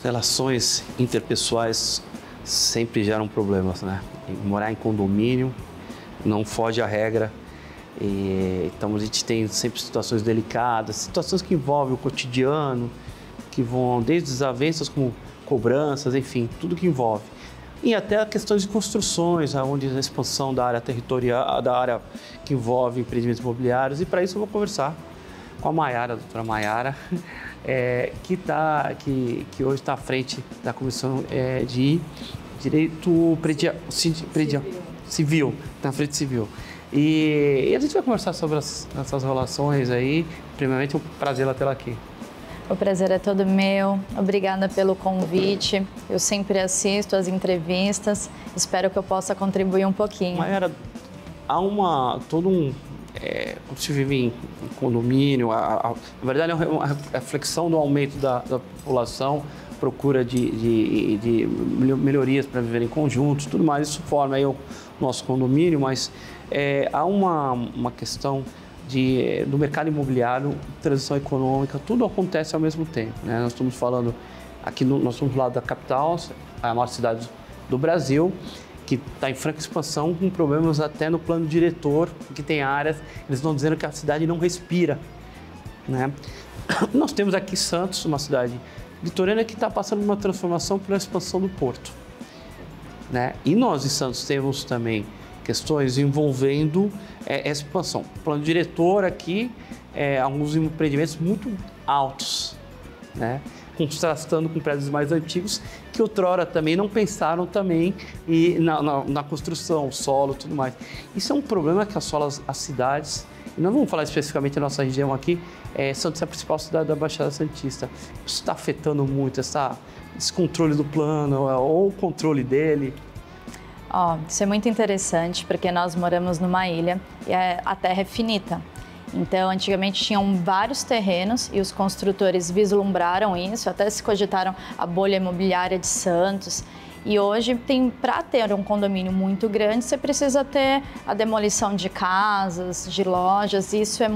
relações interpessoais sempre geram problemas, né? E morar em condomínio não foge à regra. Então a gente tem sempre situações delicadas, situações que envolvem o cotidiano, que vão desde desavenças como cobranças, enfim, tudo que envolve. E até questões de construções, onde a expansão da área territorial, da área que envolve empreendimentos imobiliários. E para isso eu vou conversar com a Mayara, a doutora Mayara, que hoje está à frente da Comissão de Direito Civil, na frente civil. E a gente vai conversar sobre essas relações aí. Primeiramente, é um prazer tê-la aqui. O prazer é todo meu. Obrigada pelo convite. Eu sempre assisto as entrevistas. Espero que eu possa contribuir um pouquinho. Mayara, há quando se vive em condomínio, na verdade é uma reflexão do aumento da população, procura de melhorias para viver em conjuntos, tudo mais. Isso forma aí o nosso condomínio, mas há uma questão do mercado imobiliário, transição econômica, tudo acontece ao mesmo tempo, né? Nós estamos falando aqui, nós estamos do lado da capital, a maior cidade do Brasil, que está em franca expansão, com problemas até no plano diretor, que tem áreas, eles estão dizendo que a cidade não respira, né? Nós temos aqui Santos, uma cidade litorânea que está passando por uma transformação pela expansão do porto, né? E nós em Santos temos também questões envolvendo essa expansão. O plano diretor aqui, alguns empreendimentos muito altos, né? Contrastando com prédios mais antigos, que outrora também não pensaram também na construção, solo e tudo mais. Isso é um problema que assola as cidades, e nós vamos falar especificamente da nossa região aqui. Santos é a principal cidade da Baixada Santista. Isso está afetando muito esse controle do plano, ou o controle dele. Isso é muito interessante, porque nós moramos numa ilha e a terra é finita. Então, antigamente tinham vários terrenos e os construtores vislumbraram isso, até se cogitaram a bolha imobiliária de Santos. E hoje, para ter um condomínio muito grande, você precisa ter a demolição de casas, de lojas, e isso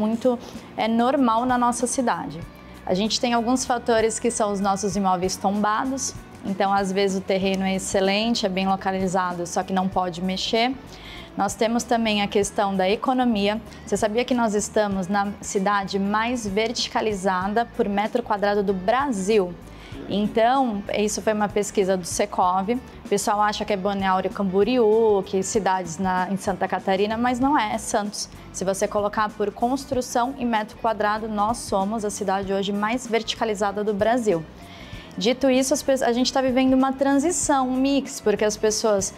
é normal na nossa cidade. A gente tem alguns fatores que são os nossos imóveis tombados, então às vezes o terreno é excelente, é bem localizado, só que não pode mexer. Nós temos também a questão da economia. Você sabia que nós estamos na cidade mais verticalizada por metro quadrado do Brasil? Então, isso foi uma pesquisa do Secov. O pessoal acha que é Balneário Camboriú, que cidades em Santa Catarina, mas não é Santos. Se você colocar por construção e metro quadrado, nós somos a cidade hoje mais verticalizada do Brasil. Dito isso, a gente está vivendo uma transição, um mix, porque as pessoas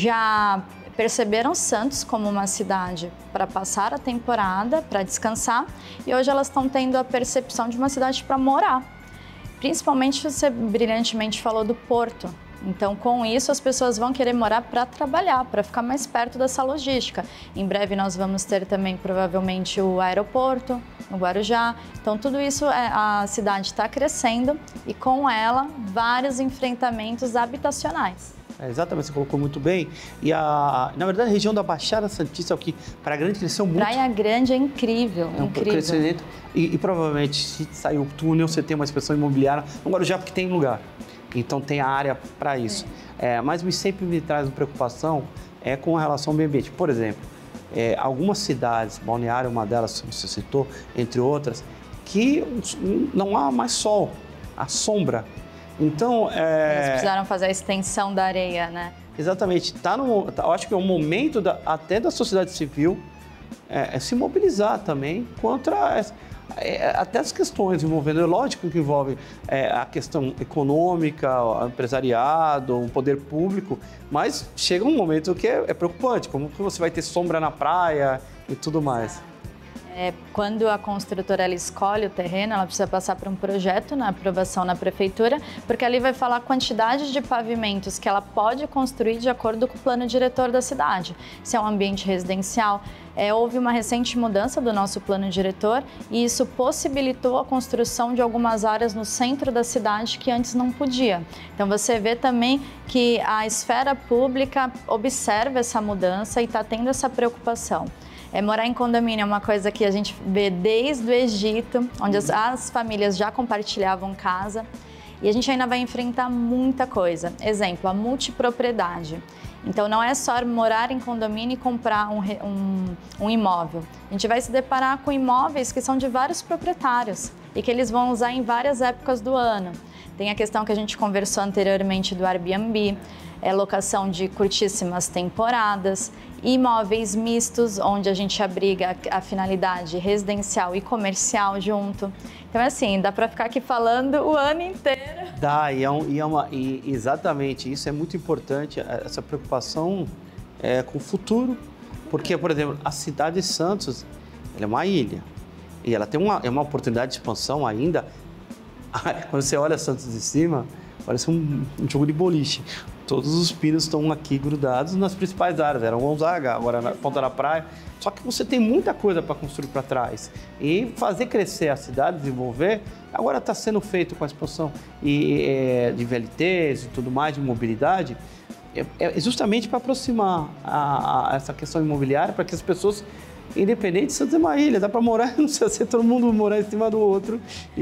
já perceberam Santos como uma cidade para passar a temporada, para descansar, e hoje elas estão tendo a percepção de uma cidade para morar. Principalmente, você brilhantemente falou do porto. Então, com isso, as pessoas vão querer morar para trabalhar, para ficar mais perto dessa logística. Em breve, nós vamos ter também, provavelmente, o aeroporto, no Guarujá. Então, tudo isso, a cidade está crescendo e, com ela, vários enfrentamentos habitacionais. Exatamente, você colocou muito bem. E, na verdade, a região da Baixada Santista é o que Praia Grande cresceu muito. Praia Grande é incrível, incrível. Crescimento, e provavelmente, se sair o túnel, você tem uma expansão imobiliária no Guarujá, porque tem lugar. Então, tem a área para isso. Mas sempre me traz uma preocupação com relação ao meio ambiente. Por exemplo, algumas cidades, Balneário, uma delas, como você citou, entre outras, que não há mais sol, há sombra. Então, eles precisaram fazer a extensão da areia, né? Exatamente. Eu acho que é o momento até da sociedade civil se mobilizar também contra até as questões envolvendo, é lógico que envolve a questão econômica, o empresariado, o poder público, mas chega um momento que é preocupante, como que você vai ter sombra na praia e tudo mais. Quando a construtora ela escolhe o terreno, ela precisa passar por um projeto na aprovação na prefeitura, porque ali vai falar a quantidade de pavimentos que ela pode construir de acordo com o plano diretor da cidade. Se é um ambiente residencial, houve uma recente mudança do nosso plano diretor e isso possibilitou a construção de algumas áreas no centro da cidade que antes não podia. Então você vê também que a esfera pública observa essa mudança e está tendo essa preocupação. Morar em condomínio é uma coisa que a gente vê desde o Egito, onde as famílias já compartilhavam casa. E a gente ainda vai enfrentar muita coisa. Exemplo, a multipropriedade. Então, não é só morar em condomínio e comprar um imóvel. A gente vai se deparar com imóveis que são de vários proprietários e que eles vão usar em várias épocas do ano. Tem a questão que a gente conversou anteriormente do Airbnb, locação de curtíssimas temporadas, imóveis mistos, onde a gente abriga a finalidade residencial e comercial junto. Então, assim, dá para ficar aqui falando o ano inteiro. Dá, exatamente, isso é muito importante, essa preocupação com o futuro, porque, por exemplo, a cidade de Santos, ela é uma ilha, e ela tem uma oportunidade de expansão ainda. Quando você olha Santos de cima, parece um jogo de boliche. Todos os pinos estão aqui grudados nas principais áreas. Era Gonzaga, agora na Ponta da Praia. Só que você tem muita coisa para construir para trás. E fazer crescer a cidade, desenvolver, agora está sendo feito com a expansão de VLTs e tudo mais, de mobilidade, é justamente para aproximar essa questão imobiliária, para que as pessoas, independente de Santos é uma ilha, dá para morar, não precisa ser todo mundo morar em cima do outro.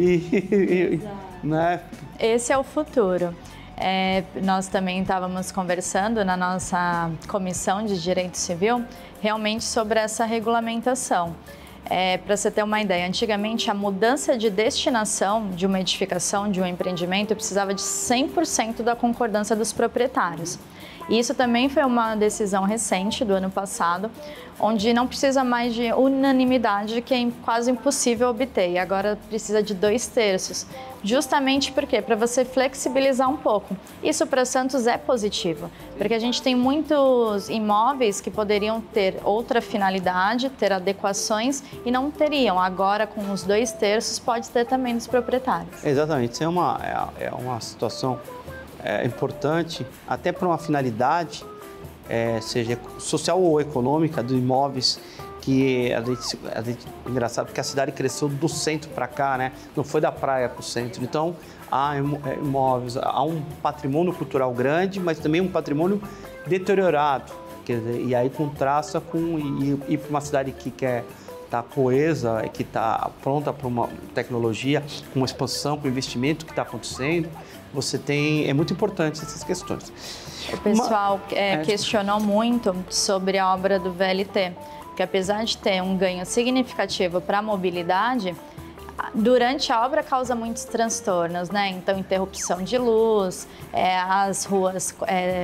Né? Esse é o futuro. Nós também estávamos conversando na nossa comissão de direito civil realmente sobre essa regulamentação. Para você ter uma ideia, antigamente a mudança de destinação de uma edificação, de um empreendimento, precisava de 100% da concordância dos proprietários. E isso também foi uma decisão recente do ano passado, onde não precisa mais de unanimidade, que é quase impossível obter, e agora precisa de 2/3. Justamente porque para você flexibilizar um pouco. Isso para Santos é positivo, porque a gente tem muitos imóveis que poderiam ter outra finalidade, ter adequações e não teriam. Agora, com os 2/3, pode ter também dos proprietários. Exatamente, isso é uma situação importante, até para uma finalidade, seja social ou econômica, dos imóveis, que a gente engraçado, porque a cidade cresceu do centro para cá, né? Não foi da praia para o centro. Então, há imóveis, há um patrimônio cultural grande, mas também um patrimônio deteriorado. Quer dizer, e aí contrasta com ir para uma cidade que quer estar coesa, que está pronta para uma tecnologia, com uma expansão, com o investimento que está acontecendo. É muito importante essas questões. O pessoal questionou muito sobre a obra do VLT, porque apesar de ter um ganho significativo para a mobilidade, durante a obra causa muitos transtornos, né? Então, interrupção de luz, as ruas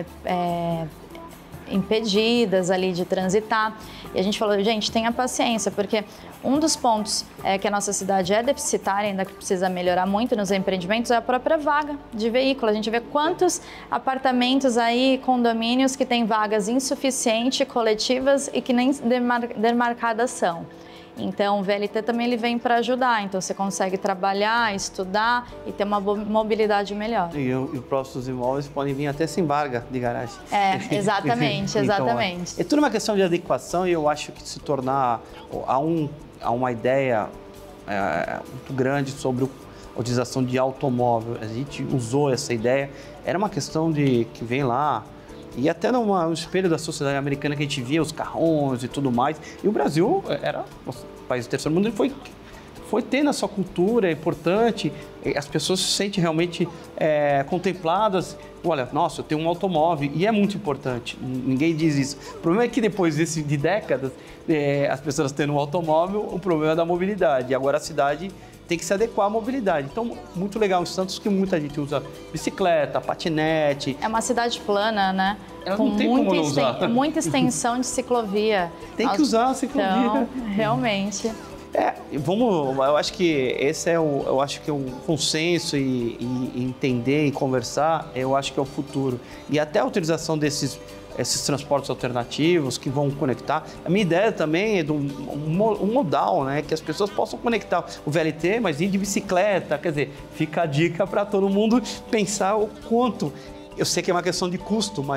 impedidas ali de transitar. E a gente falou, gente, tenha paciência, porque um dos pontos que a nossa cidade é deficitária, ainda que precisa melhorar muito nos empreendimentos, é a própria vaga de veículo. A gente vê quantos apartamentos aí, condomínios que têm vagas insuficientes, coletivas e que nem demarcadas são. Então, o VLT também ele vem para ajudar, então você consegue trabalhar, estudar e ter uma mobilidade melhor. E os próximos imóveis podem vir até sem vaga de garagem. Exatamente, exatamente. Então, é tudo uma questão de adequação e eu acho que se tornar há uma ideia muito grande sobre a utilização de automóvel. A gente usou essa ideia, era uma questão que vem lá, e até no espelho da sociedade americana que a gente via os carrões e tudo mais. E o Brasil era um país do terceiro mundo, ele foi tendo a sua cultura, é importante, as pessoas se sentem realmente contempladas. Olha, nossa, eu tenho um automóvel e é muito importante, ninguém diz isso. O problema é que depois de décadas, as pessoas tendo um automóvel, o problema é da mobilidade. E agora a cidade tem que se adequar à mobilidade. Então, muito legal em Santos que muita gente usa bicicleta, patinete. É uma cidade plana, né? Ela não tem como não usar. Muita extensão de ciclovia. Tem que usar a ciclovia. Então, realmente. Eu acho que esse é o consenso e entender e conversar, eu acho que é o futuro. E até a utilização esses transportes alternativos que vão conectar. A minha ideia também é um modal, né? Que as pessoas possam conectar o VLT, mas ir de bicicleta. Quer dizer, fica a dica para todo mundo pensar o quanto. Eu sei que é uma questão de custo, mas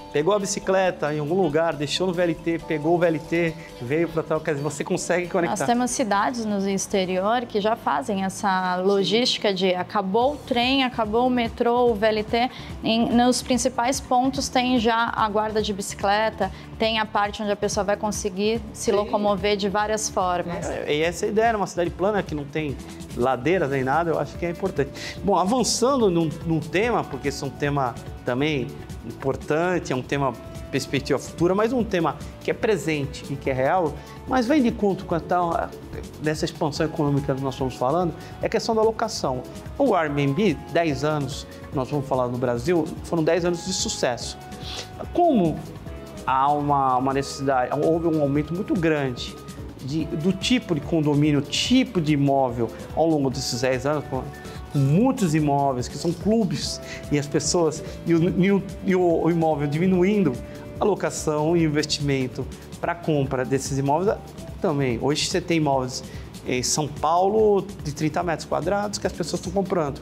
pegou a bicicleta em algum lugar, deixou no VLT, pegou o VLT, veio para tal, quer dizer, você consegue conectar. Nós temos cidades no exterior que já fazem essa logística de acabou o trem, acabou o metrô, o VLT, nos principais pontos tem já a guarda de bicicleta, tem a parte onde a pessoa vai conseguir se locomover de várias formas. E essa é a ideia, numa cidade plana que não tem ladeiras nem nada, eu acho que é importante. Bom, avançando num tema, porque esse é um tema também importante, é um tema perspectiva futura, mas um tema que é presente e que é real, mas vem de conta com dessa expansão econômica que nós estamos falando, é a questão da locação. O Airbnb, 10 anos, nós vamos falar no Brasil, foram 10 anos de sucesso. Como há uma necessidade, houve um aumento muito grande do tipo de condomínio, tipo de imóvel ao longo desses 10 anos, com muitos imóveis que são clubes e as pessoas, e o imóvel diminuindo, a locação e o investimento para a compra desses imóveis também. Hoje você tem imóveis em São Paulo de 30 metros quadrados que as pessoas estão comprando.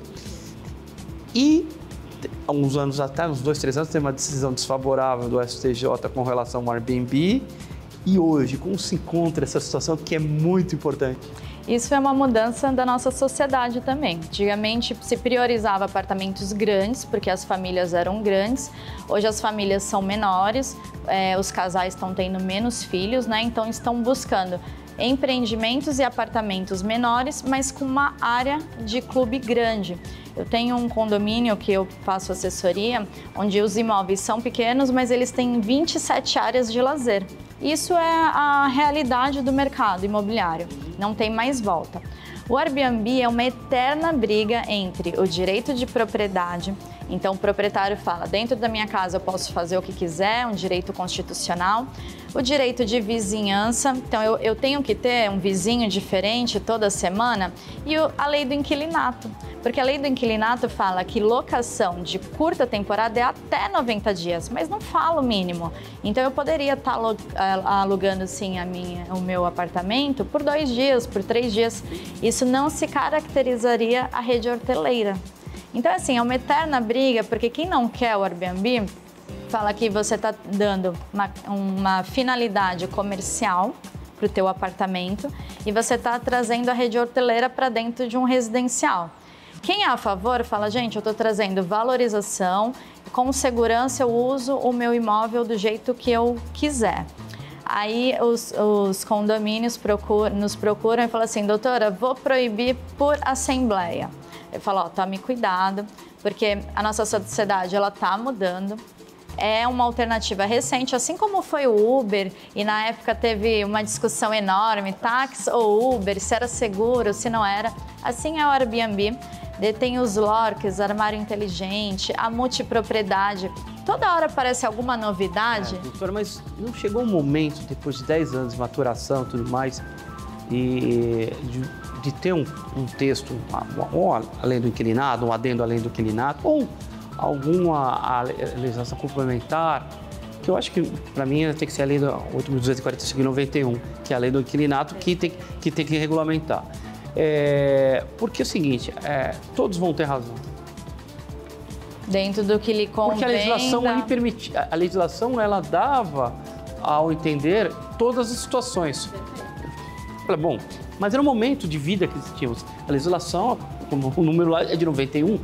E há uns anos atrás, uns 2, 3 anos, teve uma decisão desfavorável do STJ com relação ao Airbnb. E hoje, como se encontra essa situação que é muito importante? Isso é uma mudança da nossa sociedade também. Antigamente se priorizava apartamentos grandes, porque as famílias eram grandes. Hoje as famílias são menores, os casais estão tendo menos filhos, né? Então estão buscando empreendimentos e apartamentos menores, mas com uma área de clube grande. Eu tenho um condomínio que eu faço assessoria, onde os imóveis são pequenos, mas eles têm 27 áreas de lazer. Isso é a realidade do mercado imobiliário, não tem mais volta. O Airbnb é uma eterna briga entre o direito de propriedade, então o proprietário fala, dentro da minha casa eu posso fazer o que quiser, um direito constitucional, o direito de vizinhança, então eu tenho que ter um vizinho diferente toda semana, e a lei do inquilinato, porque a lei do inquilinato fala que locação de curta temporada é até 90 dias, mas não fala o mínimo. Então eu poderia estar alugando sim o meu apartamento por 2 dias, por 3 dias. Isso não se caracterizaria a rede hoteleira. Então assim, é uma eterna briga, porque quem não quer o Airbnb fala que você está dando uma finalidade comercial para o teu apartamento e você está trazendo a rede hoteleira para dentro de um residencial. Quem é a favor fala, gente, eu estou trazendo valorização, com segurança eu uso o meu imóvel do jeito que eu quiser. Aí os condomínios nos procuram e falam assim, doutora, vou proibir por assembleia. Eu falo, ó, tome cuidado, porque a nossa sociedade ela está mudando. É uma alternativa recente, assim como foi o Uber, e na época teve uma discussão enorme, táxi ou Uber, se era seguro, se não era. Assim é o Airbnb. Tem os lorks, armário inteligente, a multipropriedade. Toda hora aparece alguma novidade. Doutora, mas não chegou um momento, depois de 10 anos de maturação e tudo mais, de ter um texto, ou além do inquilinato, um adendo além do inquilinato, ou alguma legislação complementar, que eu acho que, para mim, tem que ser a lei do 8.245/91, que é a lei do inquilinato, que tem que regulamentar. Porque é o seguinte, todos vão ter razão. Dentro do que lhe convém. Porque a legislação ela dava ao entender todas as situações. Bom, mas era um momento de vida que tínhamos. A legislação, como o número lá é de 91.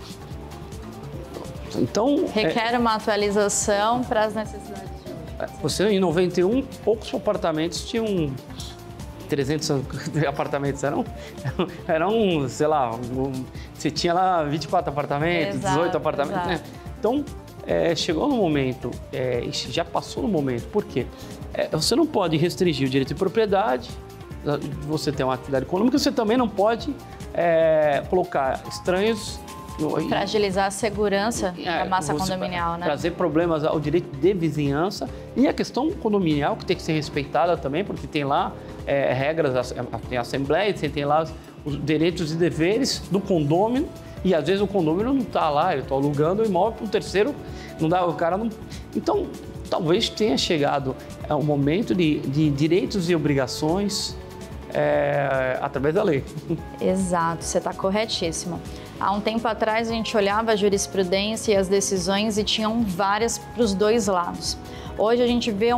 Então, requer uma atualização para as necessidades de hoje. Você, em 91, poucos apartamentos tinham 300 apartamentos, eram sei lá, você tinha lá 24 apartamentos, exato, 18 apartamentos, né? Então, chegou no momento, já passou no momento, por quê? Você não pode restringir o direito de propriedade, você tem uma atividade econômica, você também não pode colocar estranhos... Fragilizar a segurança da massa condominial, né? Trazer problemas ao direito de vizinhança e a questão condominial, que tem que ser respeitada também, porque tem lá regras, tem assembleia, tem lá os direitos e deveres do condômino, e às vezes o condômino não está lá, eu estou alugando o imóvel para um terceiro, não dá, o cara não... Então, talvez tenha chegado o momento de direitos e obrigações através da lei. Exato, você está corretíssimo. Há um tempo atrás a gente olhava a jurisprudência e as decisões e tinham várias para os dois lados. Hoje a gente vê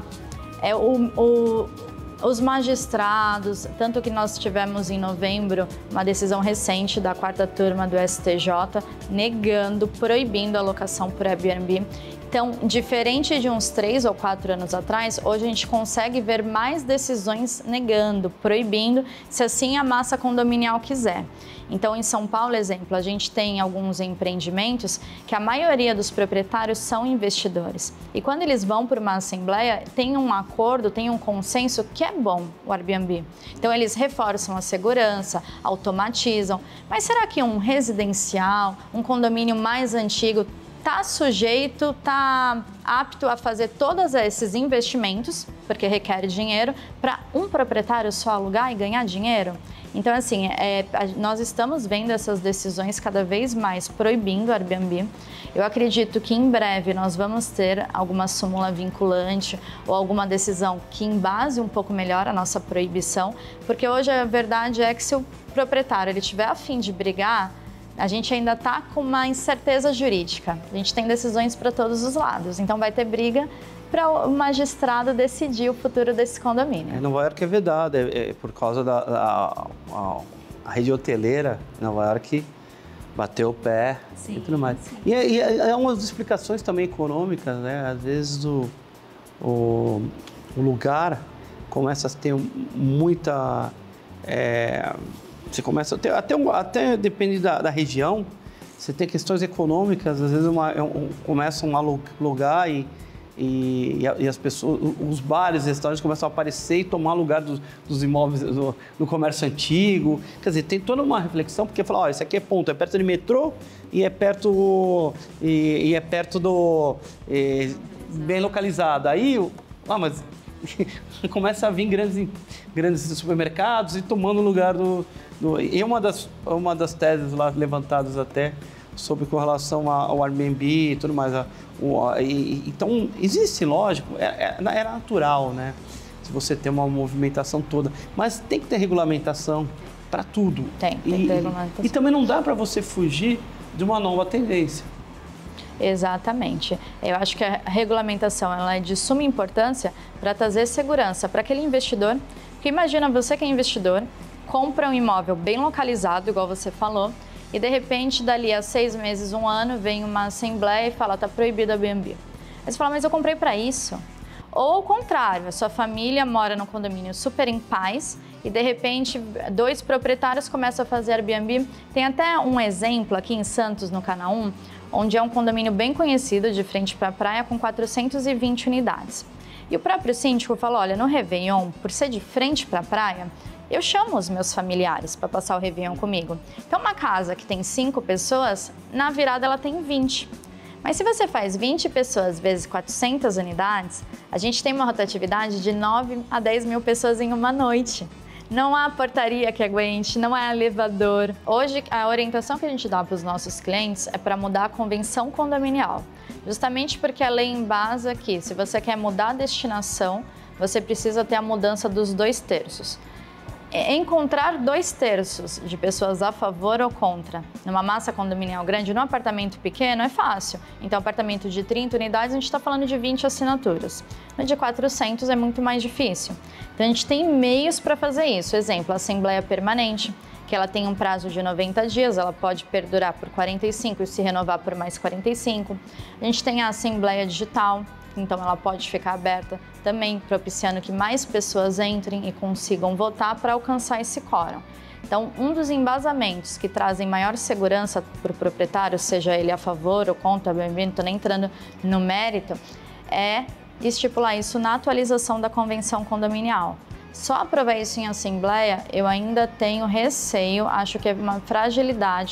os magistrados, tanto que nós tivemos em novembro uma decisão recente da 4ª turma do STJ negando, proibindo a locação por Airbnb. Então, diferente de uns 3 ou 4 anos atrás, hoje a gente consegue ver mais decisões negando, proibindo, se assim a massa condominial quiser. Então, em São Paulo, exemplo, a gente tem alguns empreendimentos que a maioria dos proprietários são investidores. E quando eles vão para uma assembleia, tem um acordo, tem um consenso que é bom o Airbnb. Então, eles reforçam a segurança, automatizam. Mas será que um residencial, um condomínio mais antigo, está sujeito, está apto a fazer todos esses investimentos, porque requer dinheiro, para um proprietário só alugar e ganhar dinheiro? Então, assim, nós estamos vendo essas decisões cada vez mais proibindo o Airbnb. Eu acredito que em breve nós vamos ter alguma súmula vinculante ou alguma decisão que embase um pouco melhor a nossa proibição, porque hoje a verdade é que se o proprietário ele tiver a fim de brigar, a gente ainda está com uma incerteza jurídica. A gente tem decisões para todos os lados, então vai ter briga para o magistrado decidir o futuro desse condomínio. Em Nova York é vedado, por causa da rede hoteleira. Nova York bateu o pé e tudo mais. Sim. E há umas explicações também econômicas, né? Às vezes o lugar começa a ter muita... você começa a ter, até depende da região, você tem questões econômicas, às vezes começam a alugar e as pessoas, os bares, restaurantes começam a aparecer e tomar lugar dos imóveis do comércio antigo. Quer dizer, tem toda uma reflexão, porque fala, ó, isso aqui é ponto, é perto de metrô e é perto do bem localizado. Aí, mas começa a vir grandes supermercados e tomando lugar e uma das teses lá levantadas até com relação ao Airbnb e tudo mais. Então, existe, lógico, é natural, né? Se você tem uma movimentação toda, mas tem que ter regulamentação para tudo. Tem que ter regulamentação. E também não dá para você fugir de uma nova tendência. Exatamente. Eu acho que a regulamentação ela é de suma importância para trazer segurança para aquele investidor. Porque imagina você que é investidor, compra um imóvel bem localizado, igual você falou, e de repente, dali a 6 meses, 1 ano, vem uma assembleia e fala, está proibido a Airbnb. Aí você fala, mas eu comprei para isso. Ou ao contrário, a sua família mora num condomínio super em paz e de repente 2 proprietários começam a fazer Airbnb. Tem até um exemplo aqui em Santos, no Canal 1, onde é um condomínio bem conhecido, de frente para a praia, com 420 unidades. E o próprio síndico falou, olha, no Réveillon, por ser de frente para a praia, eu chamo os meus familiares para passar o Réveillon comigo. Então, uma casa que tem 5 pessoas, na virada ela tem 20. Mas se você faz 20 pessoas vezes 400 unidades, a gente tem uma rotatividade de 9 a 10 mil pessoas em uma noite. Não há portaria que aguente, não há elevador. Hoje, a orientação que a gente dá para os nossos clientes é para mudar a convenção condominial. Justamente porque a lei embasa que, se você quer mudar a destinação, você precisa ter a mudança dos 2/3. Encontrar 2/3 de pessoas a favor ou contra numa massa condominial grande, num apartamento pequeno, é fácil. Então, apartamento de 30 unidades, a gente está falando de 20 assinaturas. No de 400 é muito mais difícil. Então, a gente tem meios para fazer isso. Exemplo, a Assembleia Permanente, que ela tem um prazo de 90 dias, ela pode perdurar por 45 e se renovar por mais 45. A gente tem a Assembleia Digital, então ela pode ficar aberta também, propiciando que mais pessoas entrem e consigam votar para alcançar esse quórum. Então, um dos embasamentos que trazem maior segurança para o proprietário, seja ele a favor ou contra, não estou nem entrando no mérito, é estipular isso na atualização da convenção condominial. Só aprovar isso em assembleia, eu ainda tenho receio, acho que é uma fragilidade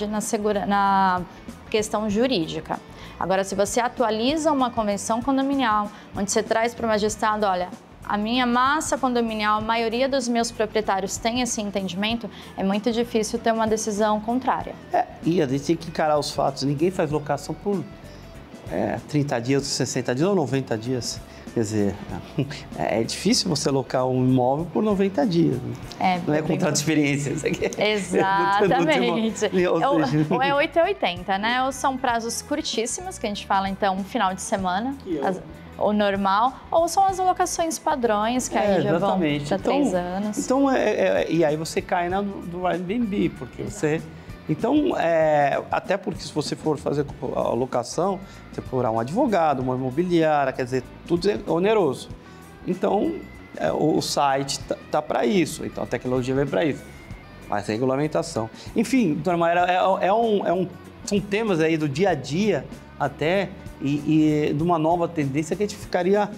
na questão jurídica. Agora, se você atualiza uma convenção condominial, onde você traz para o magistrado, olha, a minha massa condominial, a maioria dos meus proprietários tem esse entendimento, é muito difícil ter uma decisão contrária. E a gente tem que encarar os fatos. Ninguém faz locação por 30 dias, 60 dias ou 90 dias. Quer dizer, é difícil você alocar um imóvel por 90 dias. Não é contrato de experiência. Isso aqui Exatamente. Ou é 8 ou 80, né? Ou são prazos curtíssimos, que a gente fala, então, um final de semana. O normal, ou são as alocações padrões, que aí já vão para 3 anos. Então, e aí você cai do Airbnb, porque você... Então, até porque se você for fazer a alocação, você procurar um advogado, uma imobiliária, quer dizer, tudo é oneroso. Então, o site tá para isso, então a tecnologia vem para isso, mas a regulamentação. Enfim, Dona Mayra, são temas aí do dia a dia até, e de uma nova tendência que a gente ficaria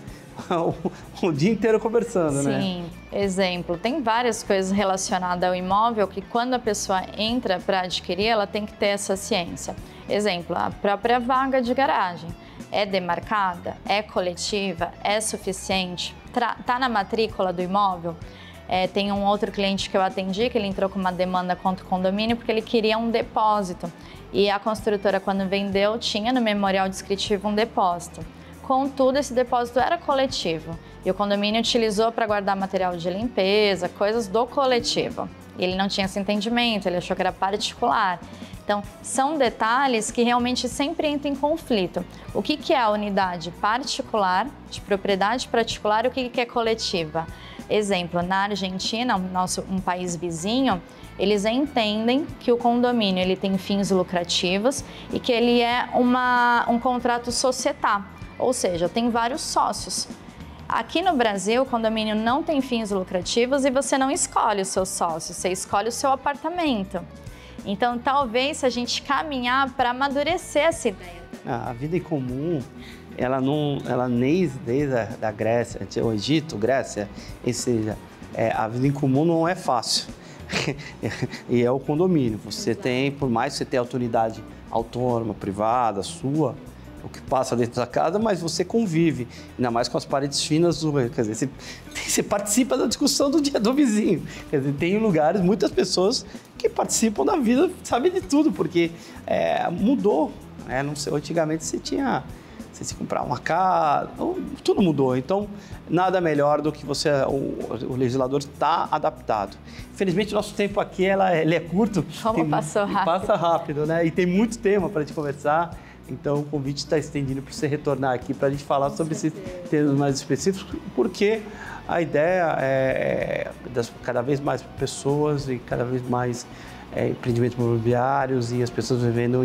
o dia inteiro conversando, né? Sim, exemplo, tem várias coisas relacionadas ao imóvel que quando a pessoa entra para adquirir, ela tem que ter essa ciência. Exemplo, a própria vaga de garagem. É demarcada? É coletiva? É suficiente? Tá na matrícula do imóvel? Tem um outro cliente que eu atendi que ele entrou com uma demanda contra o condomínio porque ele queria um depósito. E a construtora, quando vendeu, tinha no memorial descritivo um depósito. Contudo, esse depósito era coletivo e o condomínio utilizou para guardar material de limpeza, coisas do coletivo. E ele não tinha esse entendimento, ele achou que era particular. Então, são detalhes que realmente sempre entram em conflito. O que é a unidade particular, de propriedade particular, e o que é coletiva? Exemplo, na Argentina, um país vizinho, eles entendem que o condomínio ele tem fins lucrativos e que ele é um contrato societário, ou seja, tem vários sócios. Aqui no Brasil, o condomínio não tem fins lucrativos e você não escolhe os seus sócios, você escolhe o seu apartamento. Então, talvez se a gente caminhar para amadurecer essa ideia. A vida em comum, ela desde a Grécia, o Egito, Grécia, ou seja, a vida em comum não é fácil. E é o condomínio. Você tem, por mais que você tenha autoridade autônoma, privada, sua, o que passa dentro da casa, mas você convive, ainda mais com as paredes finas, quer dizer, você participa da discussão do dia do vizinho. Quer dizer, tem lugares, muitas pessoas que participam da vida, sabem de tudo, porque mudou. Não sei, antigamente você tinha que comprar uma casa, tudo mudou. Então, nada melhor do que o legislador está adaptado. Infelizmente, o nosso tempo aqui ele é curto. Passou rápido. Passa rápido, né? E tem muito tema para a gente conversar. Então, o convite está estendido para você retornar aqui para a gente falar sobre esses temas mais específicos, porque a ideia é cada vez mais pessoas e cada vez mais empreendimentos imobiliários e as pessoas vivendo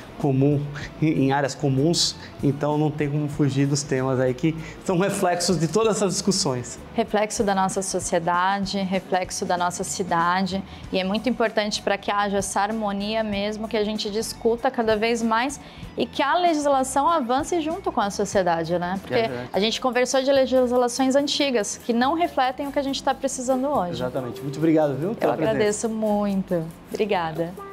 em áreas comuns, então não tem como fugir dos temas aí que são reflexos de todas essas discussões. Reflexo da nossa sociedade, reflexo da nossa cidade, e é muito importante para que haja essa harmonia mesmo, que a gente discuta cada vez mais e que a legislação avance junto com a sociedade, né? Porque a gente conversou de legislações antigas que não refletem o que a gente está precisando hoje. Exatamente. Muito obrigado, viu? Eu agradeço muito. Obrigada.